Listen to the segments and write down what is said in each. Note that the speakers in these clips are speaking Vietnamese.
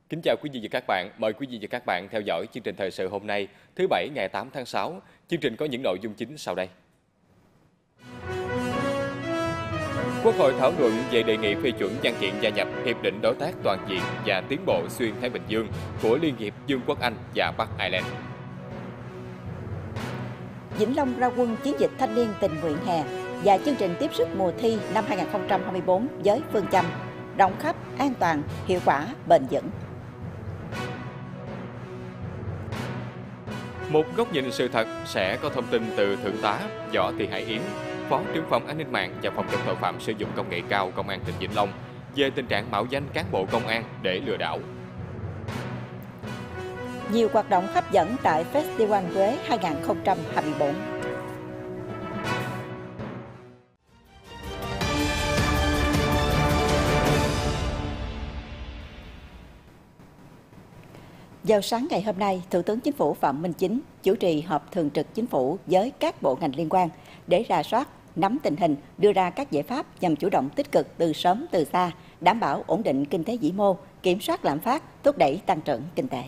Kính chào quý vị và các bạn. Mời quý vị và các bạn theo dõi chương trình thời sự hôm nay, thứ Bảy ngày 8 tháng 6. Chương trình có những nội dung chính sau đây. Quốc hội thảo luận về đề nghị phê chuẩn văn kiện gia nhập Hiệp định Đối tác Toàn diện và Tiến bộ Xuyên Thái Bình Dương của Liên hiệp Vương quốc Anh và Bắc Ireland. Vĩnh Long ra quân chiến dịch thanh niên tình nguyện hè và chương trình tiếp sức mùa thi năm 2024 với phương châm rộng khắp, an toàn, hiệu quả, bền vững. Một góc nhìn sự thật sẽ có thông tin từ Thượng tá Võ Thị Hải Yến, Phó trưởng phòng an ninh mạng và phòng chống tội phạm sử dụng công nghệ cao Công an tỉnh Vĩnh Long về tình trạng mạo danh cán bộ công an để lừa đảo. Nhiều hoạt động hấp dẫn tại Festival Huế 2024. Vào sáng ngày hôm nay, Thủ tướng Chính phủ Phạm Minh Chính chủ trì họp thường trực Chính phủ với các bộ ngành liên quan để rà soát, nắm tình hình, đưa ra các giải pháp nhằm chủ động tích cực từ sớm từ xa, đảm bảo ổn định kinh tế vĩ mô, kiểm soát lạm phát, thúc đẩy tăng trưởng kinh tế.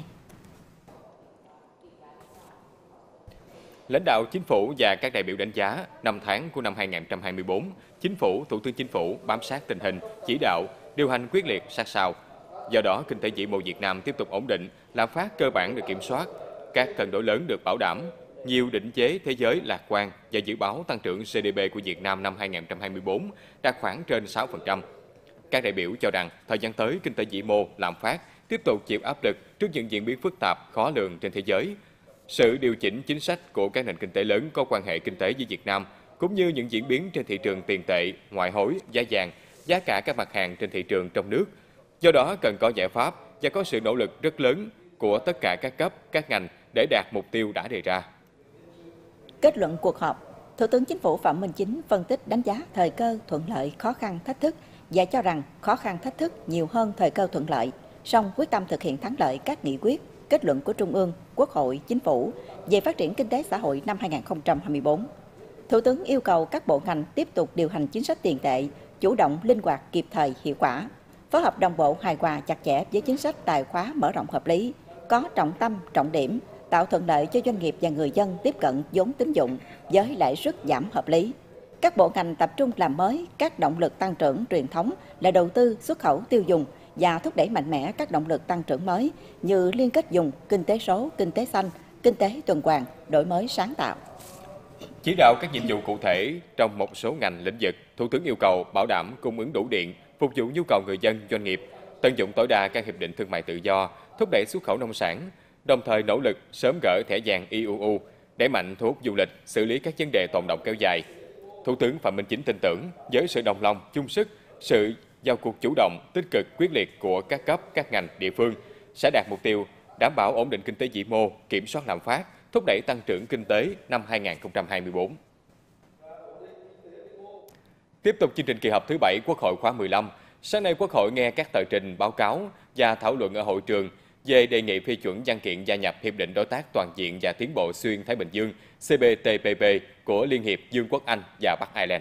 Lãnh đạo Chính phủ và các đại biểu đánh giá 5 tháng của năm 2024, Chính phủ, Thủ tướng Chính phủ bám sát tình hình, chỉ đạo, điều hành quyết liệt sát sao. Do đó, kinh tế vĩ mô Việt Nam tiếp tục ổn định, lạm phát cơ bản được kiểm soát, các cân đối lớn được bảo đảm, nhiều định chế thế giới lạc quan và dự báo tăng trưởng GDP của Việt Nam năm 2024 đạt khoảng trên 6%. Các đại biểu cho rằng thời gian tới kinh tế vĩ mô, lạm phát tiếp tục chịu áp lực trước những diễn biến phức tạp, khó lường trên thế giới. Sự điều chỉnh chính sách của các nền kinh tế lớn có quan hệ kinh tế với Việt Nam, cũng như những diễn biến trên thị trường tiền tệ, ngoại hối, giá vàng, giá cả các mặt hàng trên thị trường trong nước. Do đó cần có giải pháp và có sự nỗ lực rất lớn của tất cả các cấp, các ngành để đạt mục tiêu đã đề ra. Kết luận cuộc họp, Thủ tướng Chính phủ Phạm Minh Chính phân tích đánh giá thời cơ, thuận lợi, khó khăn, thách thức và cho rằng khó khăn thách thức nhiều hơn thời cơ thuận lợi, song quyết tâm thực hiện thắng lợi các nghị quyết, kết luận của Trung ương, Quốc hội, Chính phủ về phát triển kinh tế xã hội năm 2024. Thủ tướng yêu cầu các bộ ngành tiếp tục điều hành chính sách tiền tệ, chủ động, linh hoạt, kịp thời, hiệu quả, phối hợp đồng bộ, hài hòa, chặt chẽ với chính sách tài khóa mở rộng hợp lý, có trọng tâm, trọng điểm, tạo thuận lợi cho doanh nghiệp và người dân tiếp cận vốn tín dụng với lãi suất giảm hợp lý. Các bộ ngành tập trung làm mới các động lực tăng trưởng truyền thống là đầu tư, xuất khẩu, tiêu dùng và thúc đẩy mạnh mẽ các động lực tăng trưởng mới như liên kết vùng, kinh tế số, kinh tế xanh, kinh tế tuần hoàn, đổi mới sáng tạo. Chỉ đạo các nhiệm vụ cụ thể trong một số ngành lĩnh vực, Thủ tướng yêu cầu bảo đảm cung ứng đủ điện, phục vụ nhu cầu người dân, doanh nghiệp, tận dụng tối đa các hiệp định thương mại tự do, thúc đẩy xuất khẩu nông sản, đồng thời nỗ lực sớm gỡ thẻ vàng IUU, đẩy mạnh thu hút du lịch, xử lý các vấn đề tồn đọng kéo dài. Thủ tướng Phạm Minh Chính tin tưởng với sự đồng lòng, chung sức, sự vào cuộc chủ động, tích cực, quyết liệt của các cấp, các ngành, địa phương sẽ đạt mục tiêu đảm bảo ổn định kinh tế vĩ mô, kiểm soát lạm phát, thúc đẩy tăng trưởng kinh tế năm 2024. Tiếp tục chương trình kỳ họp thứ 7 Quốc hội khóa 15, sáng nay Quốc hội nghe các tờ trình, báo cáo và thảo luận ở hội trường về đề nghị phê chuẩn văn kiện gia nhập Hiệp định Đối tác Toàn diện và Tiến bộ Xuyên Thái Bình Dương CPTPP của Liên hiệp Vương quốc Anh và Bắc Ireland.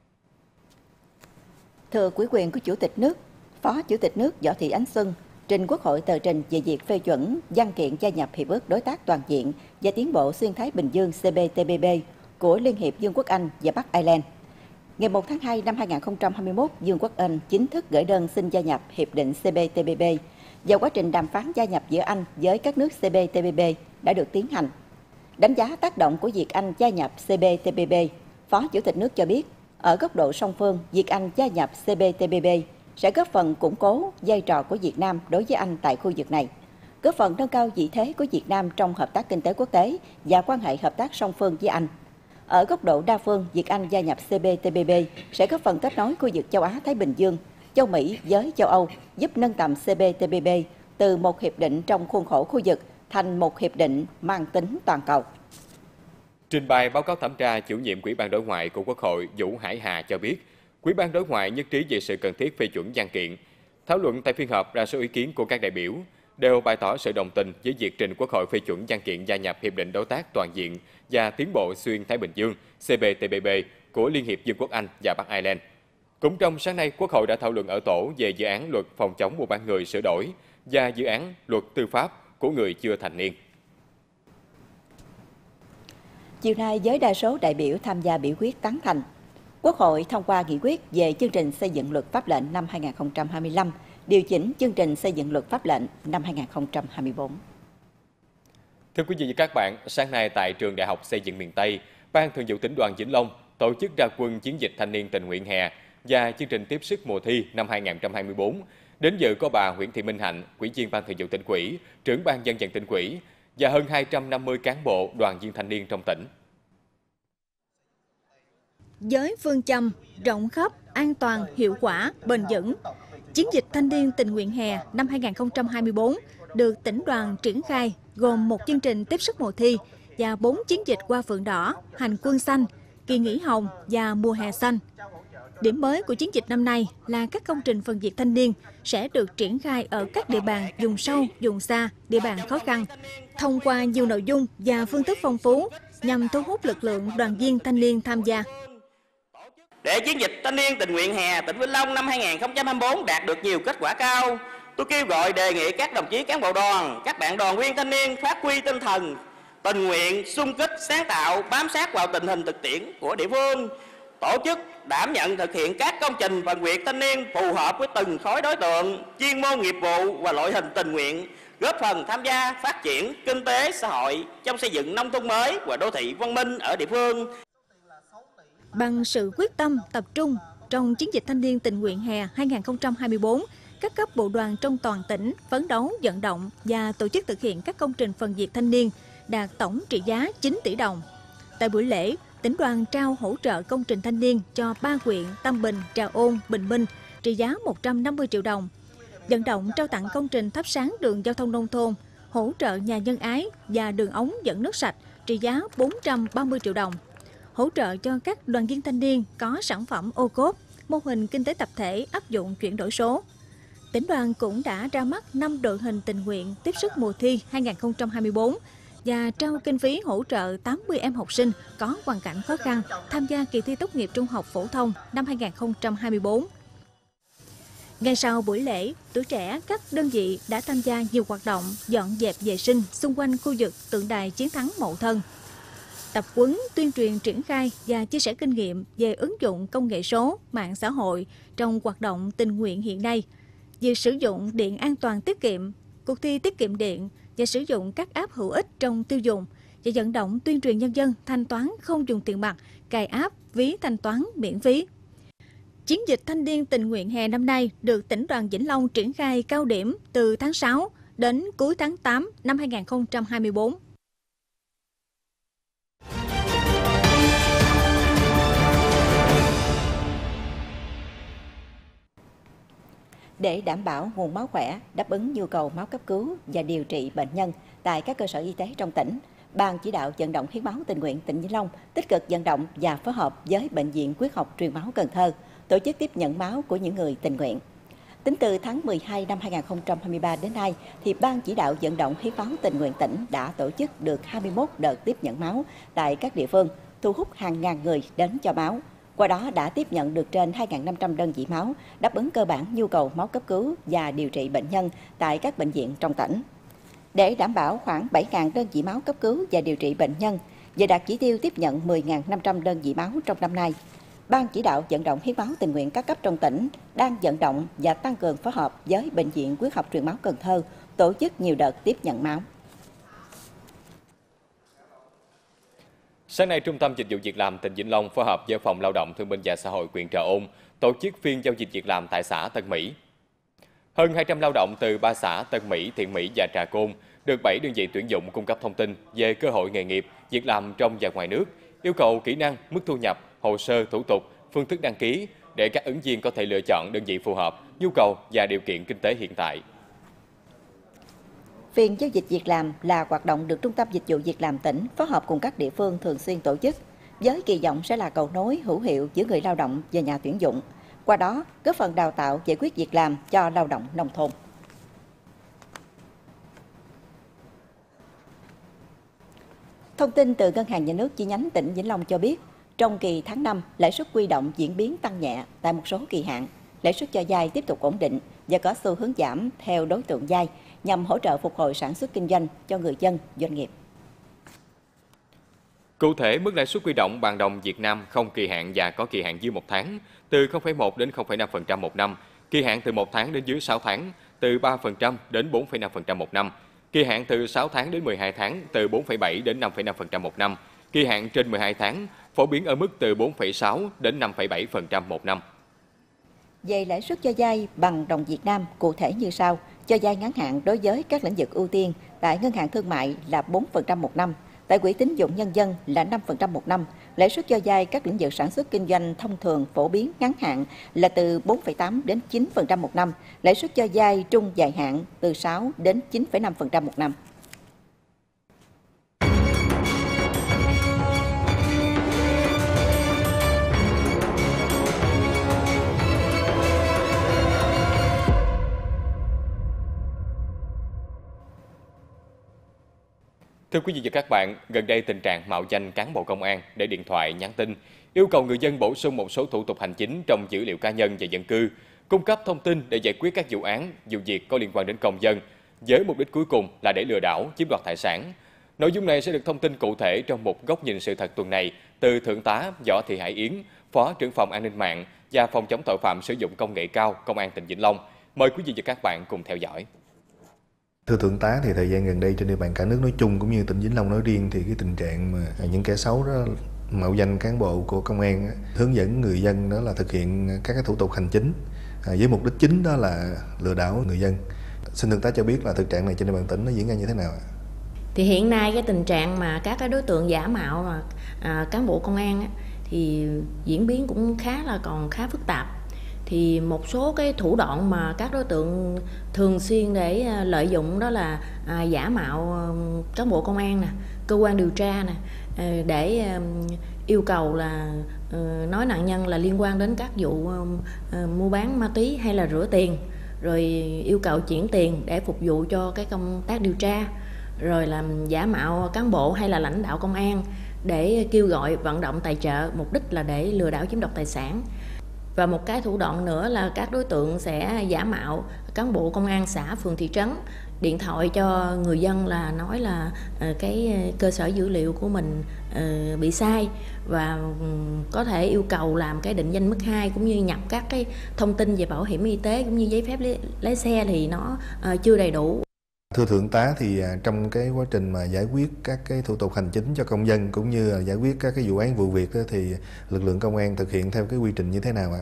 Thừa ủy quyền của Chủ tịch nước, Phó Chủ tịch nước Võ Thị Ánh Xuân trình Quốc hội tờ trình về việc phê chuẩn văn kiện gia nhập Hiệp ước Đối tác Toàn diện và Tiến bộ Xuyên Thái Bình Dương CPTPP của Liên hiệp Vương quốc Anh và Bắc Ireland. Ngày 1 tháng 2 năm 2021, Vương quốc Anh chính thức gửi đơn xin gia nhập Hiệp định CPTPP và quá trình đàm phán gia nhập giữa Anh với các nước CPTPP đã được tiến hành. Đánh giá tác động của việc Anh gia nhập CPTPP, Phó Chủ tịch nước cho biết, ở góc độ song phương, việc Anh gia nhập CPTPP sẽ góp phần củng cố vai trò của Việt Nam đối với Anh tại khu vực này, góp phần nâng cao vị thế của Việt Nam trong hợp tác kinh tế quốc tế và quan hệ hợp tác song phương với Anh. Ở góc độ đa phương, việc Anh gia nhập CPTPP sẽ góp phần kết nối khu vực châu Á-Thái Bình Dương, châu Mỹ với châu Âu, giúp nâng tầm CPTPP từ một hiệp định trong khuôn khổ khu vực thành một hiệp định mang tính toàn cầu. Trình bày báo cáo thẩm tra, chủ nhiệm Ủy ban Đối ngoại của Quốc hội Vũ Hải Hà cho biết, Ủy ban Đối ngoại nhất trí về sự cần thiết phê chuẩn văn kiện. Thảo luận tại phiên họp, đa số ý kiến của các đại biểu đều bày tỏ sự đồng tình với việc trình Quốc hội phê chuẩn văn kiện gia nhập Hiệp định Đối tác Toàn diện và Tiến bộ Xuyên Thái Bình Dương CPTPP của Liên hiệp Vương quốc Anh và Bắc Ireland. Cũng trong sáng nay, Quốc hội đã thảo luận ở tổ về dự án luật phòng chống mua bán người sửa đổi và dự án luật tư pháp của người chưa thành niên. Chiều nay, với đa số đại biểu tham gia biểu quyết tán thành, Quốc hội thông qua nghị quyết về chương trình xây dựng luật pháp lệnh năm 2025, điều chỉnh chương trình xây dựng luật pháp lệnh năm 2024. Thưa quý vị và các bạn, sáng nay tại Trường Đại học Xây dựng miền Tây, Ban Thường vụ Tỉnh đoàn Vĩnh Long tổ chức ra quân chiến dịch thanh niên tình nguyện hè và chương trình tiếp sức mùa thi năm 2024. Đến dự có bà Nguyễn Thị Minh Hạnh, Ủy viên Ban Thường vụ Tỉnh ủy, Trưởng Ban Dân vận Tỉnh ủy và hơn 250 cán bộ đoàn viên thanh niên trong tỉnh. Với phương châm rộng khắp, an toàn, hiệu quả, bền vững, chiến dịch thanh niên tình nguyện hè năm 2024 được tỉnh đoàn triển khai gồm một chương trình tiếp sức mùa thi và 4 chiến dịch qua Phượng Đỏ, Hành quân xanh, kỳ nghỉ hồng và mùa hè xanh. Điểm mới của chiến dịch năm nay là các công trình phần việc thanh niên sẽ được triển khai ở các địa bàn vùng sâu, vùng xa, địa bàn khó khăn, thông qua nhiều nội dung và phương thức phong phú nhằm thu hút lực lượng đoàn viên thanh niên tham gia. Để chiến dịch thanh niên tình nguyện hè tỉnh Vĩnh Long năm 2024 đạt được nhiều kết quả cao, tôi kêu gọi đề nghị các đồng chí cán bộ đoàn, các bạn đoàn viên thanh niên phát huy tinh thần tình nguyện, xung kích, sáng tạo, bám sát vào tình hình thực tiễn của địa phương, tổ chức đảm nhận thực hiện các công trình phần việc thanh niên phù hợp với từng khối đối tượng, chuyên môn nghiệp vụ và loại hình tình nguyện, góp phần tham gia phát triển kinh tế xã hội trong xây dựng nông thôn mới và đô thị văn minh ở địa phương. Bằng sự quyết tâm, tập trung trong chiến dịch thanh niên tình nguyện hè 2024, các cấp bộ đoàn trong toàn tỉnh phấn đấu vận động và tổ chức thực hiện các công trình phần việc thanh niên đạt tổng trị giá 9 tỷ đồng. Tại buổi lễ, tỉnh đoàn trao hỗ trợ công trình thanh niên cho 3 huyện Tam Bình, Trà Ôn, Bình Minh trị giá 150 triệu đồng. Vận động trao tặng công trình thắp sáng đường giao thông nông thôn, hỗ trợ nhà nhân ái và đường ống dẫn nước sạch trị giá 430 triệu đồng. Hỗ trợ cho các đoàn viên thanh niên có sản phẩm ô cốp, mô hình kinh tế tập thể áp dụng chuyển đổi số. Tỉnh đoàn cũng đã ra mắt 5 đội hình tình nguyện tiếp sức mùa thi 2024 và trao kinh phí hỗ trợ 80 em học sinh có hoàn cảnh khó khăn tham gia kỳ thi tốt nghiệp trung học phổ thông năm 2024. Ngay sau buổi lễ, tuổi trẻ các đơn vị đã tham gia nhiều hoạt động dọn dẹp vệ sinh xung quanh khu vực tượng đài chiến thắng Mậu Thân. Tập huấn, tuyên truyền triển khai và chia sẻ kinh nghiệm về ứng dụng công nghệ số, mạng xã hội trong hoạt động tình nguyện hiện nay, việc sử dụng điện an toàn tiết kiệm, cuộc thi tiết kiệm điện và sử dụng các app hữu ích trong tiêu dùng và vận động tuyên truyền nhân dân thanh toán không dùng tiền mặt, cài app ví thanh toán miễn phí. Chiến dịch thanh niên tình nguyện hè năm nay được tỉnh đoàn Vĩnh Long triển khai cao điểm từ tháng 6 đến cuối tháng 8 năm 2024. Để đảm bảo nguồn máu khỏe, đáp ứng nhu cầu máu cấp cứu và điều trị bệnh nhân tại các cơ sở y tế trong tỉnh, Ban chỉ đạo vận động hiến máu tình nguyện tỉnh Vĩnh Long tích cực vận động và phối hợp với Bệnh viện Huyết học Truyền máu Cần Thơ tổ chức tiếp nhận máu của những người tình nguyện. Tính từ tháng 12 năm 2023 đến nay, thì Ban chỉ đạo vận động hiến máu tình nguyện tỉnh đã tổ chức được 21 đợt tiếp nhận máu tại các địa phương, thu hút hàng ngàn người đến cho máu. Qua đó đã tiếp nhận được trên 2.500 đơn vị máu, đáp ứng cơ bản nhu cầu máu cấp cứu và điều trị bệnh nhân tại các bệnh viện trong tỉnh. Để đảm bảo khoảng 7.000 đơn vị máu cấp cứu và điều trị bệnh nhân và đạt chỉ tiêu tiếp nhận 10.500 đơn vị máu trong năm nay, Ban chỉ đạo vận động hiến máu tình nguyện các cấp trong tỉnh đang vận động và tăng cường phối hợp với Bệnh viện Huyết học Truyền máu Cần Thơ tổ chức nhiều đợt tiếp nhận máu. Sáng nay, Trung tâm Dịch vụ Việc làm tỉnh Vĩnh Long phối hợp với Phòng Lao động Thương binh và Xã hội huyện Trà Ôn tổ chức phiên giao dịch việc làm tại xã Tân Mỹ. Hơn 200 lao động từ 3 xã Tân Mỹ, Thiện Mỹ và Trà Côn được 7 đơn vị tuyển dụng cung cấp thông tin về cơ hội nghề nghiệp, việc làm trong và ngoài nước, yêu cầu kỹ năng, mức thu nhập, hồ sơ, thủ tục, phương thức đăng ký để các ứng viên có thể lựa chọn đơn vị phù hợp, nhu cầu và điều kiện kinh tế hiện tại. Phiên giao dịch việc làm là hoạt động được Trung tâm Dịch vụ Việc làm tỉnh phối hợp cùng các địa phương thường xuyên tổ chức, với kỳ vọng sẽ là cầu nối hữu hiệu giữa người lao động và nhà tuyển dụng, qua đó góp phần đào tạo giải quyết việc làm cho lao động nông thôn. Thông tin từ Ngân hàng Nhà nước chi nhánh tỉnh Vĩnh Long cho biết, Trong kỳ tháng 5, lãi suất huy động diễn biến tăng nhẹ tại một số kỳ hạn. Lãi suất cho vay tiếp tục ổn định và có xu hướng giảm theo đối tượng vay nhằm hỗ trợ phục hồi sản xuất kinh doanh cho người dân, doanh nghiệp. Cụ thể, mức lãi suất huy động bằng đồng Việt Nam không kỳ hạn và có kỳ hạn dưới 1 tháng từ 0,1 đến 0,5% một năm, kỳ hạn từ 1 tháng đến dưới 6 tháng từ 3% đến 4,5% một năm, kỳ hạn từ 6 tháng đến 12 tháng từ 4,7 đến 5,5% một năm, kỳ hạn trên 12 tháng phổ biến ở mức từ 4,6 đến 5,7% một năm. Về lãi suất cho vay bằng đồng Việt Nam cụ thể như sau: cho vay ngắn hạn đối với các lĩnh vực ưu tiên tại ngân hàng thương mại là 4% một năm, tại quỹ tín dụng nhân dân là 5% một năm. Lãi suất cho vay các lĩnh vực sản xuất kinh doanh thông thường phổ biến ngắn hạn là từ 4,8 đến 9% một năm, lãi suất cho vay trung dài hạn từ 6 đến 9,5% một năm. Thưa quý vị và các bạn, gần đây tình trạng mạo danh cán bộ công an để điện thoại nhắn tin, yêu cầu người dân bổ sung một số thủ tục hành chính trong dữ liệu cá nhân và dân cư, cung cấp thông tin để giải quyết các vụ án, vụ việc có liên quan đến công dân, với mục đích cuối cùng là để lừa đảo, chiếm đoạt tài sản. Nội dung này sẽ được thông tin cụ thể trong một góc nhìn sự thật tuần này từ Thượng tá Võ Thị Hải Yến, Phó trưởng phòng An ninh mạng và Phòng chống tội phạm sử dụng công nghệ cao, Công an tỉnh Vĩnh Long. Mời quý vị và các bạn cùng theo dõi. Thưa Thượng tá, thì thời gian gần đây trên địa bàn cả nước nói chung cũng như tỉnh Vĩnh Long nói riêng thì cái tình trạng mà những kẻ xấu đó mạo danh cán bộ của công an hướng dẫn người dân đó là thực hiện các cái thủ tục hành chính với mục đích chính đó là lừa đảo người dân. Xin Thượng tá cho biết là thực trạng này trên địa bàn tỉnh nó diễn ra như thế nào ạ? Thì hiện nay cái tình trạng mà các cái đối tượng giả mạo mà cán bộ công an thì diễn biến cũng còn khá phức tạp. Thì một số cái thủ đoạn mà các đối tượng thường xuyên để lợi dụng đó là giả mạo cán bộ công an nè, cơ quan điều tra nè, để yêu cầu là nói nạn nhân là liên quan đến các vụ mua bán ma túy hay là rửa tiền, rồi yêu cầu chuyển tiền để phục vụ cho cái công tác điều tra, rồi làm giả mạo cán bộ hay là lãnh đạo công an để kêu gọi vận động tài trợ, mục đích là để lừa đảo chiếm đoạt tài sản. Và một cái thủ đoạn nữa là các đối tượng sẽ giả mạo cán bộ công an xã, phường, thị trấn, điện thoại cho người dân là nói là cái cơ sở dữ liệu của mình bị sai và có thể yêu cầu làm cái định danh mức 2 cũng như nhập các cái thông tin về bảo hiểm y tế cũng như giấy phép lái xe thì nó chưa đầy đủ. Thưa Thượng tá, thì trong cái quá trình mà giải quyết các cái thủ tục hành chính cho công dân cũng như là giải quyết các cái vụ án vụ việc đó, thì lực lượng công an thực hiện theo cái quy trình như thế nào ạ?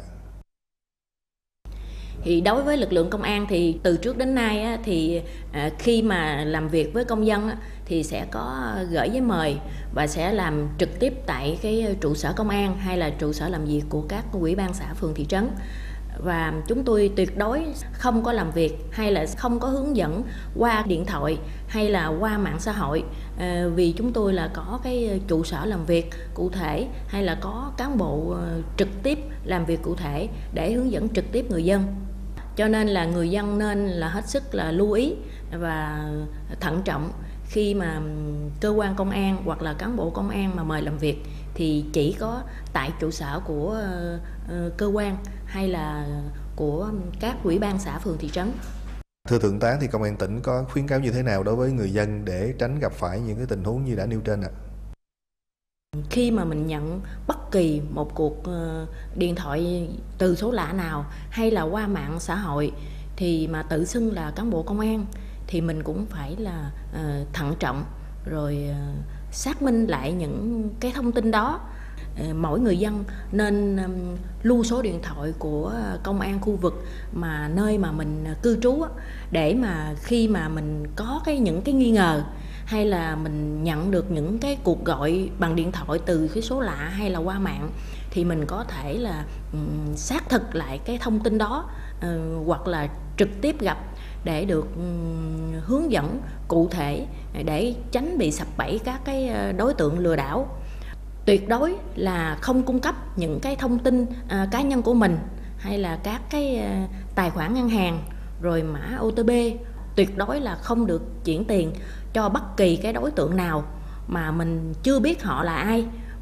Thì đối với lực lượng công an thì từ trước đến nay thì khi mà làm việc với công dân thì sẽ có gửi giấy mời và sẽ làm trực tiếp tại cái trụ sở công an hay là trụ sở làm việc của các ủy ban xã, phường, thị trấn. Và chúng tôi tuyệt đối không có làm việc hay là không có hướng dẫn qua điện thoại hay là qua mạng xã hội, vì chúng tôi là có cái trụ sở làm việc cụ thể hay là có cán bộ trực tiếp làm việc cụ thể để hướng dẫn trực tiếp người dân. Cho nên là người dân nên là hết sức là lưu ý và thận trọng khi mà cơ quan công an hoặc là cán bộ công an mà mời làm việc thì chỉ có tại trụ sở của cơ quan hay là của các ủy ban xã, phường, thị trấn. Thưa Thượng tá, thì công an tỉnh có khuyến cáo như thế nào đối với người dân để tránh gặp phải những cái tình huống như đã nêu trên ạ? Khi mà mình nhận bất kỳ một cuộc điện thoại từ số lạ nào hay là qua mạng xã hội thì mà tự xưng là cán bộ công an thì mình cũng phải là thận trọng rồi xác minh lại những cái thông tin đó. Mỗi người dân nên lưu số điện thoại của công an khu vực mà nơi mà mình cư trú để mà khi mà mình có những cái nghi ngờ hay là mình nhận được những cái cuộc gọi bằng điện thoại từ cái số lạ hay là qua mạng thì mình có thể là xác thực lại cái thông tin đó hoặc là trực tiếp gặp để được hướng dẫn cụ thể để tránh bị sập bẫy các cái đối tượng lừa đảo. Tuyệt đối là không cung cấp những cái thông tin cá nhân của mình hay là các cái tài khoản ngân hàng rồi mã OTP. Tuyệt đối là không được chuyển tiền cho bất kỳ cái đối tượng nào mà mình chưa biết họ là ai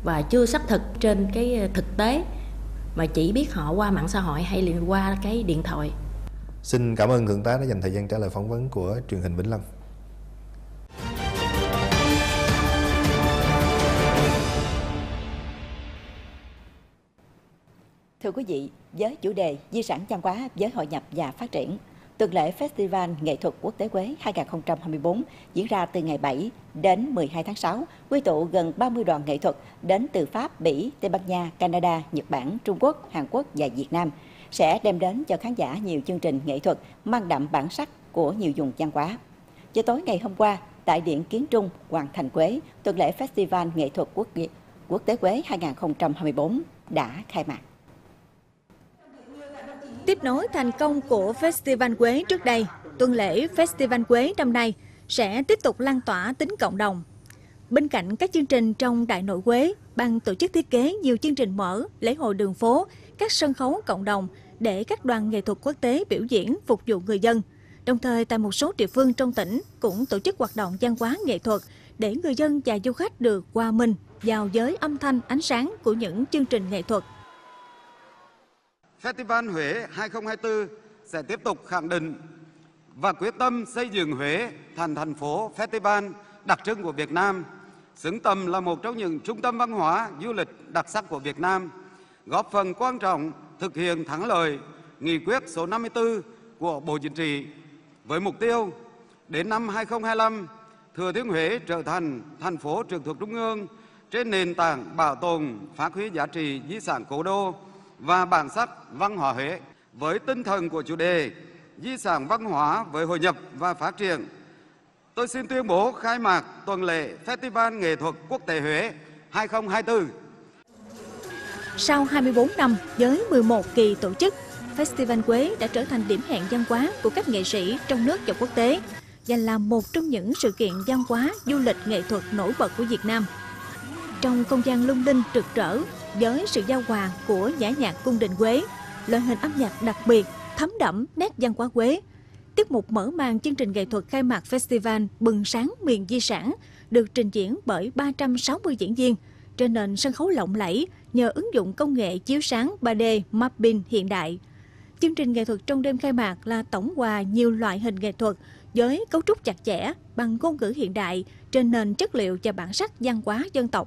và chưa xác thực trên cái thực tế, mà chỉ biết họ qua mạng xã hội hay là qua cái điện thoại. Xin cảm ơn Thượng tá đã dành thời gian trả lời phỏng vấn của truyền hình Vĩnh Long. Thưa quý vị, với chủ đề Di sản văn hóa với hội nhập và phát triển, tuần lễ Festival Nghệ thuật Quốc tế Huế 2024 diễn ra từ ngày 7 đến 12 tháng 6, quy tụ gần 30 đoàn nghệ thuật đến từ Pháp, Bỉ, Tây Ban Nha, Canada, Nhật Bản, Trung Quốc, Hàn Quốc và Việt Nam, sẽ đem đến cho khán giả nhiều chương trình nghệ thuật mang đậm bản sắc của nhiều vùng văn hóa. Vào tối ngày hôm qua, tại Điện Kiến Trung, Hoàng Thành Quế, tuần lễ Festival Nghệ thuật Quốc tế Huế 2024 đã khai mạc. Tiếp nối thành công của Festival Huế trước đây, tuần lễ Festival Huế năm nay sẽ tiếp tục lan tỏa tính cộng đồng. Bên cạnh các chương trình trong Đại nội Huế, ban tổ chức thiết kế nhiều chương trình mở, lễ hội đường phố, các sân khấu cộng đồng để các đoàn nghệ thuật quốc tế biểu diễn phục vụ người dân. Đồng thời tại một số địa phương trong tỉnh cũng tổ chức hoạt động văn hóa nghệ thuật để người dân và du khách được hòa mình vào giới âm thanh ánh sáng của những chương trình nghệ thuật. Festival Huế 2024 sẽ tiếp tục khẳng định và quyết tâm xây dựng Huế thành thành phố festival đặc trưng của Việt Nam, xứng tầm là một trong những trung tâm văn hóa du lịch đặc sắc của Việt Nam, góp phần quan trọng thực hiện thắng lợi nghị quyết số 54 của Bộ Chính trị với mục tiêu đến năm 2025 Thừa Thiên Huế trở thành thành phố trực thuộc Trung ương trên nền tảng bảo tồn phát huy giá trị di sản cố đô và bản sắc văn hóa Huế. Với tinh thần của chủ đề di sản văn hóa với hội nhập và phát triển, tôi xin tuyên bố khai mạc tuần lễ Festival Nghệ thuật Quốc tế Huế 2024. Sau 24 năm với 11 kỳ tổ chức, Festival Huế đã trở thành điểm hẹn văn hóa của các nghệ sĩ trong nước và quốc tế và là một trong những sự kiện văn hóa du lịch nghệ thuật nổi bật của Việt Nam. Trong không gian lung linh rực rỡ với sự giao hòa của dã nhạc cung đình Huế, loại hình âm nhạc đặc biệt thấm đẫm nét văn hóa Huế, tiết mục mở màn chương trình nghệ thuật khai mạc Festival Bừng sáng miền di sản được trình diễn bởi 360 diễn viên trên nền sân khấu lộng lẫy nhờ ứng dụng công nghệ chiếu sáng 3D mapping hiện đại. Chương trình nghệ thuật trong đêm khai mạc là tổng hòa nhiều loại hình nghệ thuật với cấu trúc chặt chẽ bằng ngôn ngữ hiện đại trên nền chất liệu và bản sắc văn hóa dân tộc.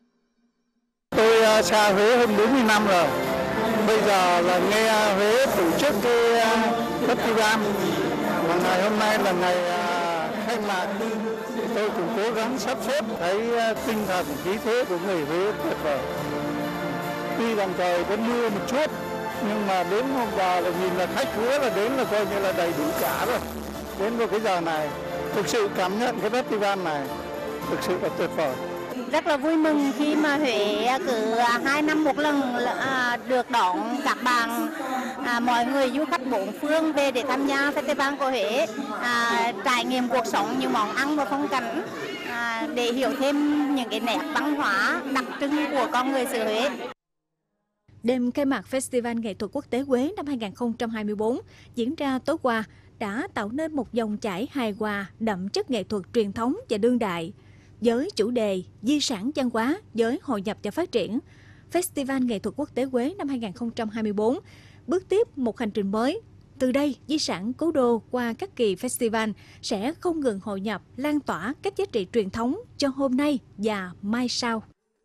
Tôi xa Huế hơn 40 năm rồi. Bây giờ là nghe Huế tổ chức cái festival. Và ngày hôm nay là ngày khai mạc. Tôi cũng cố gắng sắp xếp thấy tinh thần khí thế của người Huế tuyệt vời. Tuy rằng trời có mưa một chút, nhưng mà đến hôm vào là nhìn là khách Huế là đến là coi như là đầy đủ cả rồi. Đến vào cái giờ này, thực sự cảm nhận cái festival này thực sự là tuyệt vời. Rất là vui mừng khi mà Huế cứ 2 năm một lần được đón các bạn, mọi người du khách bốn phương về để tham gia festival của Huế, trải nghiệm cuộc sống, những món ăn và phong cảnh, để hiểu thêm những cái nét văn hóa đặc trưng của con người xứ Huế. Đêm khai mạc Festival Nghệ thuật Quốc tế Huế năm 2024 diễn ra tối qua đã tạo nên một dòng chảy hài hòa đậm chất nghệ thuật truyền thống và đương đại. Với chủ đề Di sản văn hóa với hội nhập và phát triển, Festival Nghệ thuật Quốc tế Huế năm 2024 bước tiếp một hành trình mới. Từ đây, di sản cố đô qua các kỳ festival sẽ không ngừng hội nhập, lan tỏa các giá trị truyền thống cho hôm nay và mai sau.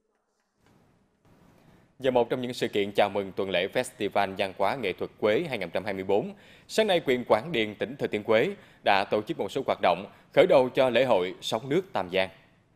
Và một trong những sự kiện chào mừng tuần lễ Festival Văn hóa Nghệ thuật Huế 2024, sáng nay huyện Quảng Điền, tỉnh Thừa Thiên Huế đã tổ chức một số hoạt động khởi đầu cho lễ hội Sóng nước Tam Giang.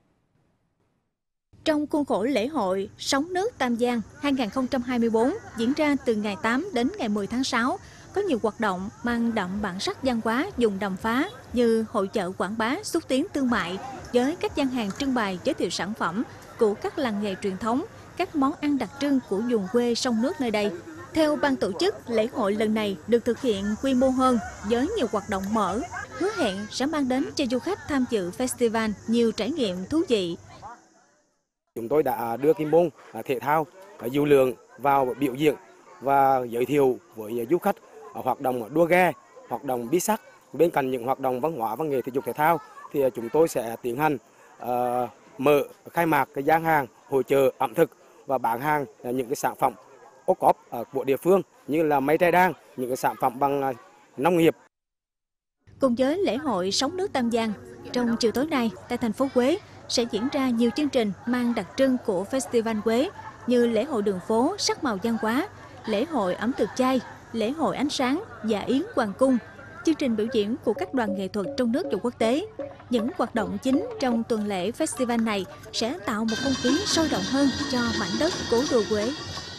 Trong khuôn khổ lễ hội Sóng nước Tam Giang 2024 diễn ra từ ngày 8 đến ngày 10 tháng 6, có nhiều hoạt động mang đậm bản sắc văn hóa vùng đầm phá như hội chợ quảng bá xúc tiến thương mại với các gian hàng trưng bày giới thiệu sản phẩm của các làng nghề truyền thống, các món ăn đặc trưng của vùng quê sông nước nơi đây. Theo ban tổ chức, lễ hội lần này được thực hiện quy mô hơn với nhiều hoạt động mở, hứa hẹn sẽ mang đến cho du khách tham dự festival nhiều trải nghiệm thú vị. Chúng tôi đã đưa cái môn thể thao dù lượn vào biểu diễn và giới thiệu với du khách hoạt động đua ghe, hoạt động bi sắt. Bên cạnh những hoạt động văn hóa, văn nghệ, thể dục thể thao thì chúng tôi sẽ tiến hành mở khai mạc cái gian hàng hội chợ ẩm thực và bán hàng những cái sản phẩm ô cốp của địa phương như là mây tre đan, những cái sản phẩm bằng nông nghiệp. Cùng với lễ hội Sóng nước Tam Giang, trong chiều tối nay tại thành phố Huế sẽ diễn ra nhiều chương trình mang đặc trưng của Festival Huế như lễ hội đường phố sắc màu văn hóa, lễ hội ẩm thực chay, lễ hội ánh sáng, dạ yến hoàng cung, chương trình biểu diễn của các đoàn nghệ thuật trong nước và quốc tế. Những hoạt động chính trong tuần lễ festival này sẽ tạo một không khí sôi động hơn cho mảnh đất cố đô Huế.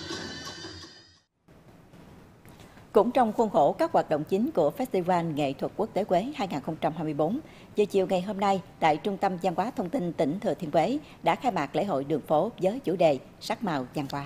Cũng trong khuôn khổ các hoạt động chính của Festival Nghệ thuật Quốc tế Huế 2024, vào chiều ngày hôm nay tại Trung tâm Văn hóa Thông tin tỉnh Thừa Thiên Huế đã khai mạc lễ hội đường phố với chủ đề sắc màu văn hóa.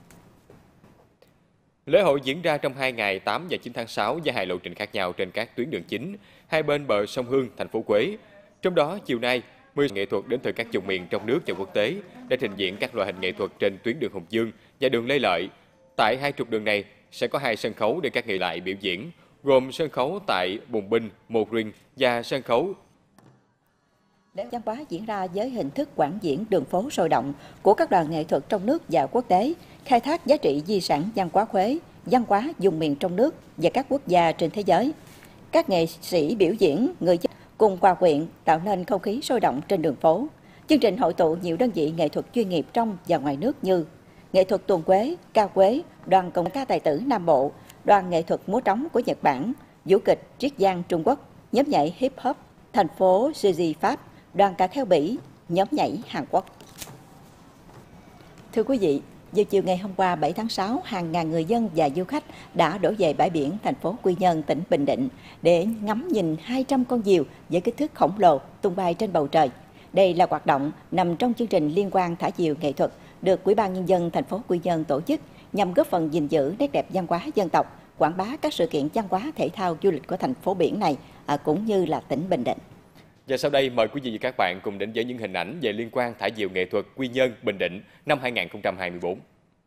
Lễ hội diễn ra trong 2 ngày 8 và 9 tháng 6 với 2 lộ trình khác nhau trên các tuyến đường chính, hai bên bờ sông Hương, thành phố Huế. Trong đó, chiều nay, 10 nghệ thuật đến từ các vùng miền trong nước và quốc tế đã trình diễn các loại hình nghệ thuật trên tuyến đường Hùng Dương và đường Lê Lợi. Tại hai trục đường này sẽ có 2 sân khấu để các nghệ lại biểu diễn, gồm sân khấu tại Bùng Binh, Một Rinh và sân khấu. Lễ văn hóa diễn ra với hình thức quảng diễn đường phố sôi động của các đoàn nghệ thuật trong nước và quốc tế, khai thác giá trị di sản văn hóa Huế, văn hóa vùng miền trong nước và các quốc gia trên thế giới. Các nghệ sĩ biểu diễn, người dân cùng hòa quyện tạo nên không khí sôi động trên đường phố. Chương trình hội tụ nhiều đơn vị nghệ thuật chuyên nghiệp trong và ngoài nước như nghệ thuật tuồng Huế, ca Huế, đoàn công ca tài tử Nam Bộ, đoàn nghệ thuật múa trống của Nhật Bản, vũ kịch Triết Giang Trung Quốc, nhóm nhảy hip hop thành phố Gigi Pháp, đoàn ca kheo Bỉ, nhóm nhảy Hàn Quốc. Thưa quý vị, vào chiều ngày hôm qua 7 tháng 6, hàng ngàn người dân và du khách đã đổ về bãi biển thành phố Quy Nhơn, tỉnh Bình Định để ngắm nhìn 200 con diều với kích thước khổng lồ tung bay trên bầu trời. Đây là hoạt động nằm trong chương trình liên quan thả diều nghệ thuật được Ủy ban Nhân dân thành phố Quy Nhơn tổ chức nhằm góp phần gìn giữ nét đẹp văn hóa dân tộc, quảng bá các sự kiện văn hóa thể thao du lịch của thành phố biển này cũng như là tỉnh Bình Định. Và sau đây mời quý vị và các bạn cùng đến với những hình ảnh về liên quan thả diều nghệ thuật Quy Nhơn, Bình Định năm 2024.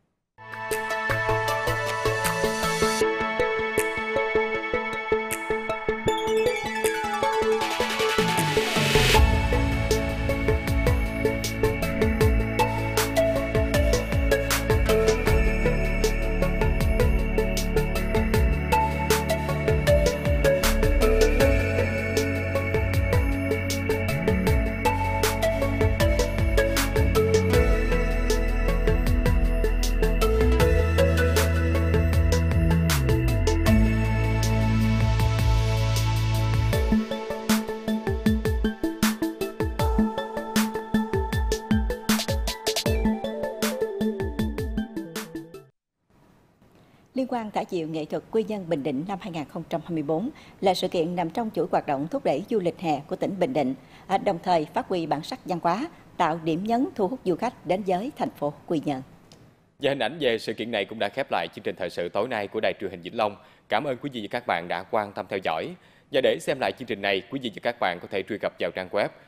Liên quan thả diều nghệ thuật Quy Nhơn Bình Định năm 2024 là sự kiện nằm trong chuỗi hoạt động thúc đẩy du lịch hè của tỉnh Bình Định, đồng thời phát huy bản sắc văn hóa, tạo điểm nhấn thu hút du khách đến với thành phố Quy Nhơn. Và hình ảnh về sự kiện này cũng đã khép lại chương trình thời sự tối nay của Đài Truyền hình Vĩnh Long. Cảm ơn quý vị và các bạn đã quan tâm theo dõi. Và để xem lại chương trình này, quý vị và các bạn có thể truy cập vào trang web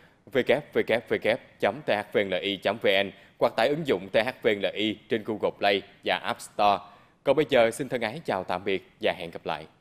www.thvnli.vn hoặc tải ứng dụng THVNLI trên Google Play và App Store. Còn bây giờ xin thân ái chào tạm biệt và hẹn gặp lại.